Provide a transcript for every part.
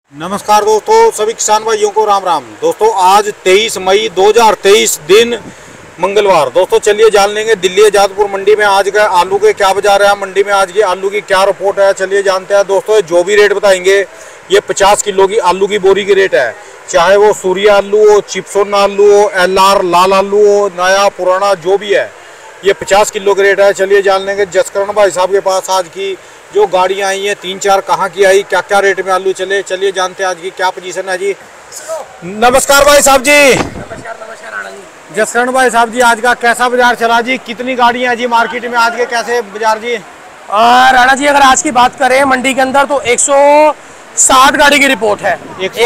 नमस्कार दोस्तों, सभी किसान भाइयों को राम राम। दोस्तों आज 23 मई 2023 दिन मंगलवार। दोस्तों चलिए जान लेंगे दिल्ली आजादपुर मंडी में आज का आलू के क्या बाजार है, मंडी में आज की आलू की क्या रिपोर्ट है, चलिए जानते हैं। दोस्तों जो भी रेट बताएंगे ये 50 किलो की आलू की बोरी की रेट है, चाहे वो सूर्या आलू हो, चिप्सोन आलू हो, LR लाल आलू हो, नया पुराना जो भी है, ये 50 किलो का रेट है। चलिए जान लेंगे जसकरण भाई साहब के पास आज की जो गाड़ियाँ आई हैं 3-4 कहाँ की आई, क्या क्या रेट में आलू चले, चलिए जानते हैं आज की क्या पोजीशन है जी। नमस्कार भाई साहब जी। नमस्कार राणा जी। जसकरण भाई साहब जी आज का कैसा बाजार चला जी, कितनी गाड़ियाँ जी मार्केट में आज के, कैसे बाजार जी? राणा जी अगर आज की बात करें मंडी के अंदर तो 160 गाड़ी की रिपोर्ट है,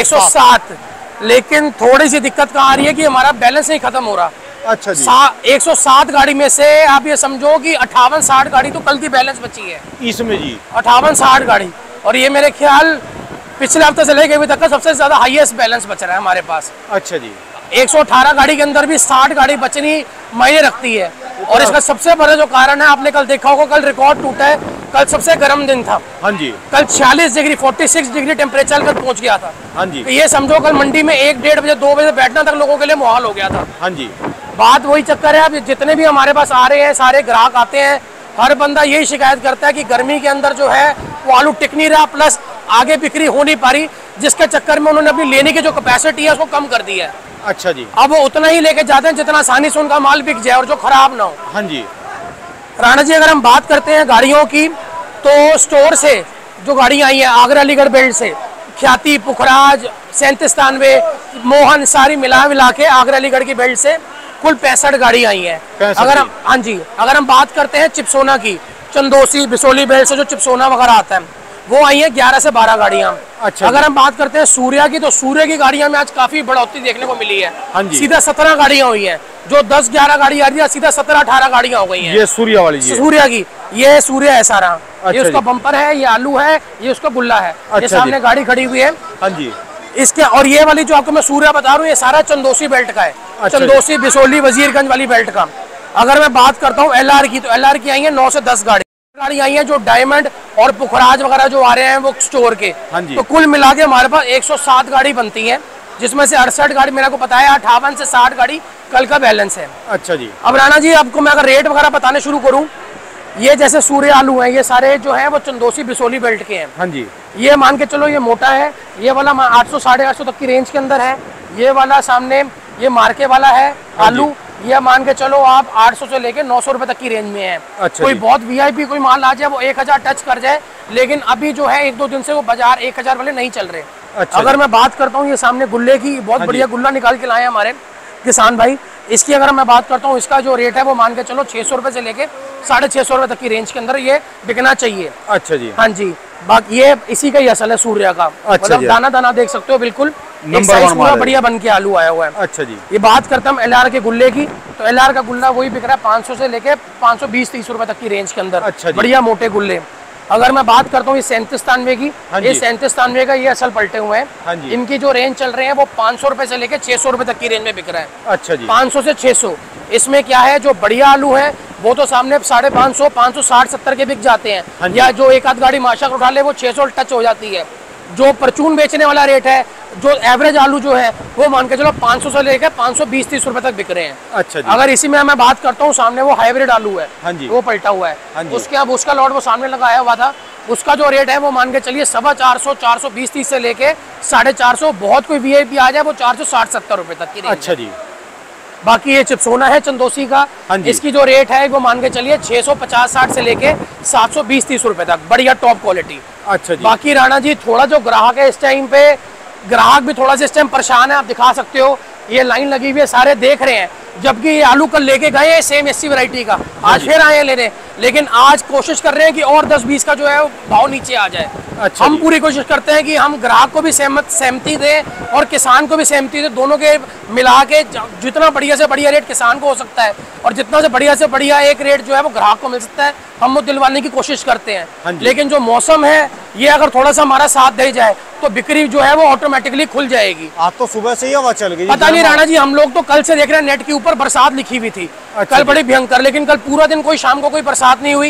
160। लेकिन थोड़ी सी दिक्कत कहाँ आ रही है कि हमारा बैलेंस नहीं खत्म हो रहा। अच्छा जी। 160 गाड़ी में से आप ये समझो कि 58-60 गाड़ी तो कल की बैलेंस बची है इसमें जी, 58-60 गाड़ी। और ये मेरे ख्याल पिछले हफ्ते से लेके अभी तक का सबसे ज्यादा हाईएस्ट बैलेंस बच रहा है हमारे पास। अच्छा जी। 118 गाड़ी के अंदर भी 60 गाड़ी बचनी मायने रखती है। और इसका सबसे बड़ा जो कारण है, आपने कल देखा होगा, कल रिकॉर्ड टूटा है। कल सबसे गर्म दिन था। हाँ जी। कल 46 डिग्री 46 डिग्री टेम्परेचर कल पहुंच गया था। हाँ जी। तो ये समझो कल मंडी में 1-1:30 बजे 2 बजे बैठना तक लोगों के लिए मुहाल हो गया था। हाँ जी। बात वही चक्कर है, अब जितने भी हमारे पास आ रहे हैं सारे ग्राहक आते हैं, हर बंदा यही शिकायत करता है कि गर्मी के अंदर जो है वो आलू टिक नहीं रहा, प्लस आगे बिक्री हो नहीं पा रही, जिसके चक्कर में उन्होंने अपनी लेने की जो कैपेसिटी है उसको कम कर दी है। अच्छा जी। अब वो उतना ही लेके जाते हैं जितना आसानी से उनका माल बिक जाए और जो खराब ना हो। हाँ जी। राणा जी अगर हम बात करते हैं गाड़ियों की तो स्टोर से जो गाड़ियां आई हैं आगरा अलीगढ़ बेल्ट से, ख्याति, पुखराज, 3793, मोहन, सारी मिला के आगरा अलीगढ़ की बेल्ट से कुल 65 गाड़ी आई है। अगर हम, हाँ जी, अगर हम बात करते हैं चिप्सोना की, चंदोसी बिसोली बेल्ट से जो चिप्सोना वगैरह आता है वो आई है 11 से 12 गाड़ियां। अच्छा। अगर हम बात करते हैं सूर्या की तो सूर्य की गाड़ियां में आज काफी बढ़ोतरी देखने को मिली है। हाँ जी। सीधा 17 गाड़ियां हुई हैं, जो 10-11 गाड़ी आ रही है सीधा 17-18 गाड़ियां हो गई हैं। ये सूर्या वाली जी, सूर्या की, ये सूर्य है सारा। अच्छा ये उसका बम्पर है, ये आलू है, ये उसका गुल्ला है। अच्छा ये सामने गाड़ी खड़ी हुई है। हाँ जी। इसके और ये वाली जो आपको मैं सूर्या बता रहा हूँ ये सारा चंदोसी बेल्ट का है। अच्छा। चंदोसी बिसोली वजीरगंज वाली बेल्ट का। अगर मैं बात करता हूँ LR की, तो LR की आई है 9 से 10 गाड़ी आई है, जो डायमंड और पुखराज वगैरह जो आ रहे हैं वो स्टोर के। हाँ जी। तो कुल मिला के हमारे पास 107 गाड़ी बनती है, जिसमें से 68 गाड़ी मेरे को पता है, 58 से 60 गाड़ी कल का बैलेंस है। अच्छा जी। अब राणा जी आपको मैं अगर रेट वगैरह बताने शुरू करूँ, ये जैसे सूर्य आलू हैं, ये सारे जो है वो चंदोसी बिसोली बेल्ट के हैं। हाँ जी। ये मान के चलो ये मोटा है, ये वाला 800 साढ़े 800 तक की रेंज के अंदर है। ये वाला सामने ये मार्के वाला है आलू, ये मान के चलो आप 800 से लेके 900 रुपए तक की रेंज में है। अच्छा। कोई बहुत VIP कोई माल आ जाए वो 1000 टच कर जाए, लेकिन अभी जो है 1-2 दिन से वो बाजार 1000 वाले नहीं चल रहे। अच्छा। अगर मैं बात करता हूँ ये सामने गुल्ले की, बहुत बढ़िया गुल्ला निकाल के लाए हैं हमारे किसान भाई। इसकी अगर मैं बात करता हूँ, इसका जो रेट है वो मान के चलो 600 रुपए से लेके 650 रुपए तक की रेंज के अंदर ये बिकना चाहिए। अच्छा जी। हाँ जी। बाकी ये इसी का ही असल है सूर्या का। अच्छा मतलब दाना दाना देख सकते हो, बिल्कुल एक साइज पूरा बढ़िया बन के आलू आया हुआ है। अच्छा जी। ये बात करते हैं LR के गुल्ले की, तो LR का गुल्ला वही बिक रहा है 500 से लेके 520-30 रुपए तक की रेंज के अंदर। अच्छा जी। बढ़िया मोटे गुल्ले। अगर मैं बात करता हूँ ये 3793 की, ये 3793 का ये असल पलटे हुए हैं। हाँ जी। इनकी जो रेंज चल रहे हैं वो 500 रुपए से लेके 600 रुपए तक की रेंज में बिक रहा है। अच्छा जी। 500 से 600। इसमें क्या है, जो बढ़िया आलू है वो तो सामने 550, 560-70 के बिक जाते हैं, या जो एक आध गाड़ी माशा उठा ले वो 600 टच हो जाती है। जो परचून बेचने वाला रेट है, जो एवरेज आलू जो है वो मान के चलो 500 से लेकर 520-30 रुपए तक बिक रहे हैं। अच्छा जी। अगर इसी में मैं बात करता हूँ, सामने वो हाइब्रिड आलू है। हाँ जी। वो पलटा हुआ है। हाँ जी। उसके अब उसका लॉट वो सामने लगाया हुआ था, उसका जो रेट है वो मान के चलिए 450, 420-30 से लेके 450, बहुत कोई VIP आ जाए वो 460-70 रुपए तक की। अच्छा जी। बाकी ये चिप्सोना है चंदोसी का। हाँ जी। इसकी जो रेट है वो मान के चलिए 650-60 से लेके 720-30 रुपए तक, बढ़िया टॉप क्वालिटी। अच्छा जी। बाकी राणा जी थोड़ा जो ग्राहक है इस टाइम पे, ग्राहक भी थोड़ा सा इस टाइम परेशान है। आप दिखा सकते हो ये लाइन लगी हुई है, सारे देख रहे हैं, जबकि ये आलू कल लेके गए सेम SC वैरायटी का, आज फिर आए हैं लेने, लेकिन आज कोशिश कर रहे हैं कि और 10-20 का जो है भाव नीचे आ जाए। अच्छा। हम पूरी कोशिश करते हैं कि हम ग्राहक को भी सहमति दें और किसान को भी सहमति दें, दोनों के मिला के जितना बढ़िया से बढ़िया रेट किसान को हो सकता है और जितना से बढ़िया एक रेट जो है वो ग्राहक को मिल सकता है, हम वो दिलवाने की कोशिश करते हैं। लेकिन जो मौसम है ये अगर थोड़ा सा हमारा साथ दे जाए तो बिक्री जो है वो ऑटोमेटिकली खुल जाएगी। आज तो सुबह से ही हवा चल गई, पता नहीं राणा जी, हम लोग तो कल से देख रहे हैं नेट के ऊपर बरसात लिखी हुई थी। अच्छा। कल बड़ी भयंकर, लेकिन कल पूरा दिन कोई शाम को कोई बरसात नहीं हुई।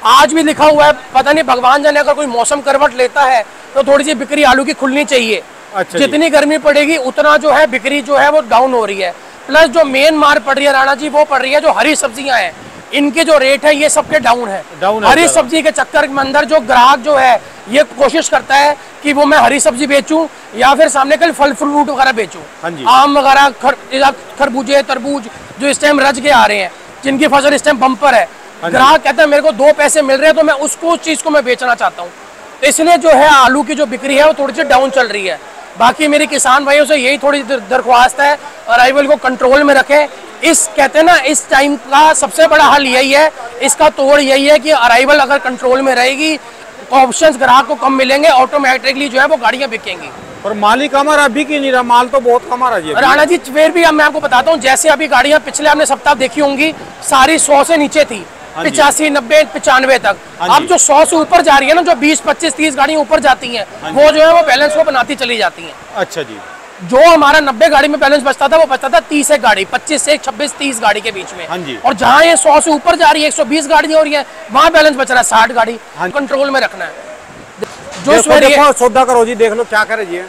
आज भी लिखा हुआ है, पता नहीं भगवान जाने अगर कोई मौसम करवट लेता है तो थोड़ी सी बिक्री आलू की खुलनी चाहिए। अच्छा, जितनी गर्मी पड़ेगी उतना जो है बिक्री जो है वो डाउन हो रही है। प्लस जो मेन मार पड़ रही है राणा जी, वो पड़ रही है जो हरी सब्जियां हैं, इनके जो रेट है ये सबके डाउन है। हरी सब्जी के चक्कर के अंदर जो ग्राहक जो है ये कोशिश करता है कि वो मैं हरी सब्जी बेचूं या फिर सामने कल फल फ्रूट वगैरह बेचूं। आम वगैरह, खरबूजे, तरबूज जो इस टाइम रज के आ रहे हैं, जिनकी फसल इस टाइम बम्पर है, ग्राहक कहता है मेरे को 2 पैसे मिल रहे हैं तो मैं उसको उस चीज को मैं बेचना चाहता हूँ। तो इसलिए जो है आलू की जो बिक्री है वो थोड़ी सी डाउन चल रही है। बाकी मेरे किसान भाइयों से यही थोड़ी दरख्वास्त है, अराइवल को कंट्रोल में रखें। इस कहते हैं ना, इस टाइम का सबसे बड़ा हल यही है, इसका तोड़ यही है कि अराइवल अगर कंट्रोल में रहेगी, ऑप्शंस ग्राहक को कम मिलेंगे, ऑटोमेटिकली जो है वो गाड़ियां बिकेंगी। और माल ही कम आ रहा, अभी की नहीं रहा, माल तो बहुत कम आ रहा है राणा जी। फिर भी अब मैं आपको बताता हूँ, जैसे अभी गाड़ियां पिछले आपने सप्ताह देखी होंगी, सारी 100 से नीचे थी, 85, 90, 95 तक। अब जो 100 से ऊपर जा रही है ना, जो 20, 25, 30 गाड़ियां ऊपर जाती हैं, वो जो है वो बैलेंस को बनाती चली जाती हैं। अच्छा जी। जो हमारा 90 गाड़ी में बैलेंस बचता था वो बचता था 30 एक गाड़ी, 25 से 26, 30 गाड़ी के बीच में। और जहाँ ये 100 से ऊपर जा रही है, 120 गाड़ी हो रही है, वहाँ बैलेंस बच रहा है 60 गाड़ी। कंट्रोल में रखना है। जो देखो सौदा करो जी, देख लो क्या करे जी।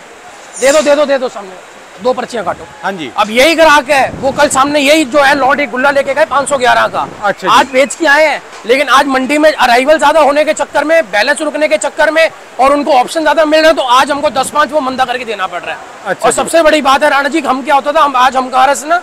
दे दो सामने 2 पर्चियां काटो। हाँ जी। अब यही ग्राहक है, वो कल सामने यही जो है लॉट एक गुल्ला लेके गए 511 का। अच्छा, आज बेच के आए हैं, लेकिन आज मंडी में अराइवल ज्यादा होने के चक्कर में, बैलेंस रुकने के चक्कर में और उनको ऑप्शन ज्यादा मिल रहे हैं, तो आज हमको 10-5 वो मंदा करके देना पड़ रहा है। अच्छा, और सबसे बड़ी बात है राणा जी, हम क्या होता था, हमारे से ना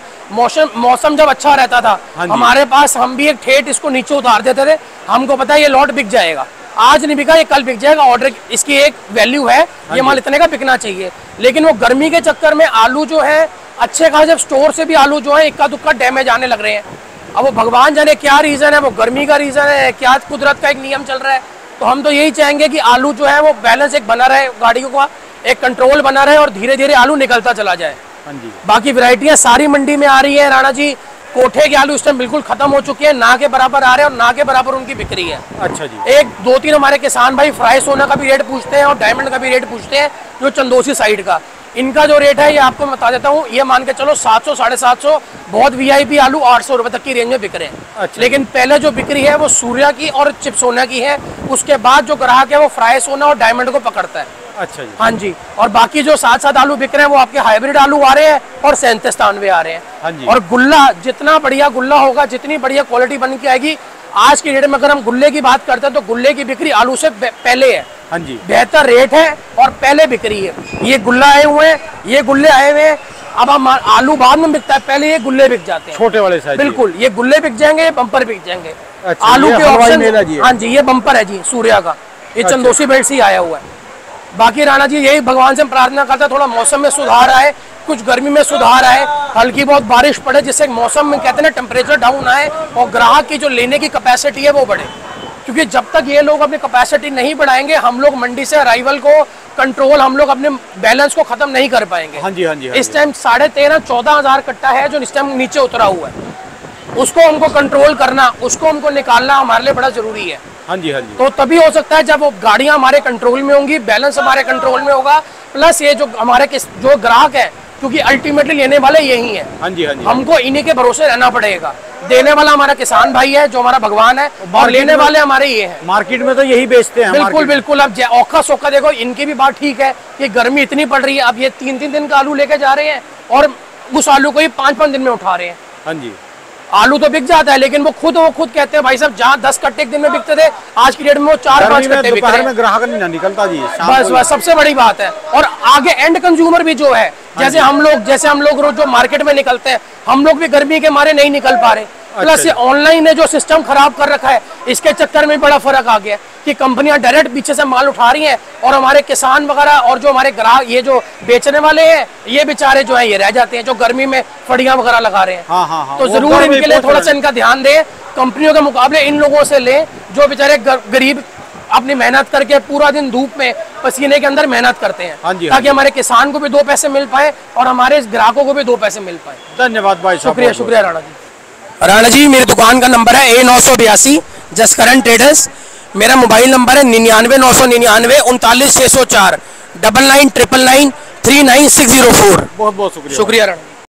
मौसम जब अच्छा रहता था, हमारे पास हम भी एक ठेठ इसको नीचे उतार देते थे, हमको पता है ये लॉट बिक जाएगा। आज नहीं बिका, ये कल बिक जाएगा, ऑर्डर इसकी एक वैल्यू है, ये माल इतने का बिकना चाहिए। लेकिन वो गर्मी के चक्कर में आलू जो है अच्छे खासे, जब स्टोर से भी आलू जो है इक्का दुक्का डैमेज आने लग रहे हैं। अब वो भगवान जाने क्या रीजन है, वो गर्मी का रीजन है, क्या कुदरत का एक नियम चल रहा है। तो हम तो यही चाहेंगे कि आलू जो है वो बैलेंस एक बना रहे, गाड़ियों का एक कंट्रोल बना रहे और धीरे धीरे आलू निकलता चला जाए। बाकी वैरायटियां सारी मंडी में आ रही है राणा जी। कोठे के आलू इस टाइम बिल्कुल खत्म हो चुके हैं, ना के बराबर आ रहे हैं और ना के बराबर उनकी बिक्री है। अच्छा जी। 1-2-3 हमारे किसान भाई फ्राई सोना का भी रेट पूछते हैं और डायमंड का भी रेट पूछते हैं, जो चंदोसी साइड का। इनका जो रेट है ये आपको मैं बता देता हूँ, ये मान के चलो 700, 750, बहुत वीआईपी आलू 800 रुपए तक की रेंज में बिक रहे हैं। अच्छा। लेकिन पहले जो बिक्री है वो सूर्या की और चिप सोना की है, उसके बाद जो ग्राहक है वो फ्राई सोना और डायमंड को पकड़ता है। अच्छा जी। हाँ जी। और बाकी जो 7 आलू बिक रहे हैं वो आपके हाइब्रिड आलू आ रहे हैं और 37-93 आ रहे हैं। हाँ जी। और गुल्ला, जितना बढ़िया गुल्ला होगा, जितनी बढ़िया क्वालिटी बन के आएगी, आज की डेट में अगर हम गुल्ले की बात करते हैं तो गुल्ले की बिक्री आलू से पहले है। हाँ जी। बेहतर रेट है और पहले बिक्री है। ये गुल्ला आए हुए हैं, ये गुल्ले आए हुए हैं, अब हम आलू बाद में बिकता है, पहले ये गुल्ले बिक जाते हैं छोटे वाले साइज। बिल्कुल, ये गुल्ले बिक जाएंगे, ये बम्पर बिक जाएंगे। अच्छा, आलू के ऑप्शन। हाँ जी, ये बम्पर है जी सूर्या का, ये चंदोसी बेल्ट से आया हुआ है। बाकी राणा जी यही भगवान से हम प्रार्थना करते हैं, थोड़ा मौसम में सुधार आए, कुछ गर्मी में सुधार आए, हल्की बहुत बारिश पड़े, जिससे मौसम में कहते हैं ना टेम्परेचर डाउन आए और ग्राहक की जो लेने की कैपेसिटी है वो बढ़े। क्योंकि जब तक ये लोग अपनी कैपेसिटी नहीं बढ़ाएंगे, हम लोग मंडी से अराइवल को कंट्रोल, हम लोग अपने बैलेंस को खत्म नहीं कर पाएंगे। हाँ जी, हाँ जी, हाँ जी। इस टाइम 13,500-14 हजार कट्टा है जो इस टाइम नीचे उतरा हुआ है, उसको हमको कंट्रोल करना, उसको हमको निकालना हमारे लिए बड़ा जरूरी है। हाँ जी, हाँ जी। तो तभी हो सकता है जब वो गाड़ियां हमारे कंट्रोल में होंगी, बैलेंस हमारे कंट्रोल में होगा, प्लस ये जो हमारे जो ग्राहक है, क्योंकि अल्टीमेटली लेने वाले यही है। हाँ जी, हाँ जी। हमको इन्हीं के भरोसे रहना पड़ेगा। देने वाला हमारा किसान भाई है, जो हमारा भगवान है, और लेने वाले हमारे ये हैं। मार्केट में तो यही बेचते हैं। बिल्कुल बिल्कुल। अब औखा सौखा देखो, इनकी भी बात ठीक है कि गर्मी इतनी पड़ रही है, अब ये 3-3 दिन का आलू लेके जा रहे हैं और उस आलू को ही 5-5 दिन में उठा रहे हैं। हाँ जी। आलू तो बिक जाता है, लेकिन वो खुद कहते हैं भाई साहब, जहाँ 10 कट्टे एक दिन में बिकते थे, आज की डेट में वो 4-5 कट्टे बिक रहे हैं। ग्राहक नहीं निकलता जी। बस सबसे बड़ी बात है। और आगे एंड कंज्यूमर भी जो है, जैसे हम लोग रोज जो मार्केट में निकलते हैं, हम लोग भी गर्मी के मारे नहीं निकल पा रहे। प्लस ये ऑनलाइन ने जो सिस्टम खराब कर रखा है, इसके चक्कर में बड़ा फर्क आ गया कि कंपनियां डायरेक्ट पीछे से माल उठा रही हैं और हमारे किसान वगैरह और जो हमारे ग्राहक, ये जो बेचने वाले हैं, ये बेचारे जो है ये रह जाते हैं, जो गर्मी में फड़ियां वगैरह लगा रहे हैं। हाँ, हाँ, हाँ। तो जरूर इनके लिए थोड़ा सा इनका ध्यान दें, कंपनियों के मुकाबले इन लोगों से लें जो बेचारे गरीब अपनी मेहनत करके पूरा दिन धूप में पसीने के अंदर मेहनत करते हैं। हाँ जी, ताकि हमारे किसान को भी 2 पैसे मिल पाए और हमारे ग्राहकों को भी 2 पैसे मिल पाए। धन्यवाद भाई, शुक्रिया राणा जी। राणा जी, मेरी दुकान का नंबर है A982 जसकरण ट्रेडर्स। मेरा मोबाइल नंबर है 99 999 39 604 99 999 39604। बहुत बहुत शुक्रिया। शुक्रिया राणा।